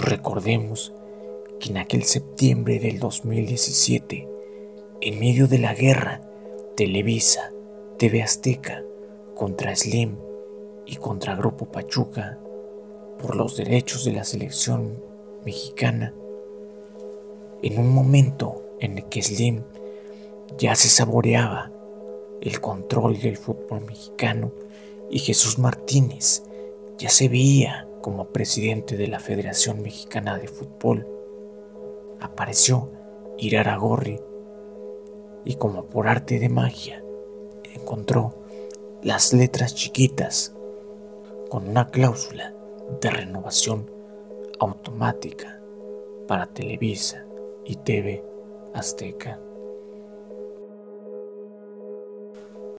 Recordemos que en aquel septiembre del 2017, en medio de la guerra, Televisa, TV Azteca, contra Slim y contra Grupo Pachuca, por los derechos de la selección mexicana, en un momento en el que Slim ya se saboreaba el control del fútbol mexicano y Jesús Martínez ya se veía como presidente de la Federación Mexicana de Fútbol, apareció Irarrágorri y, como por arte de magia, encontró las letras chiquitas con una cláusula de renovación automática para Televisa y TV Azteca.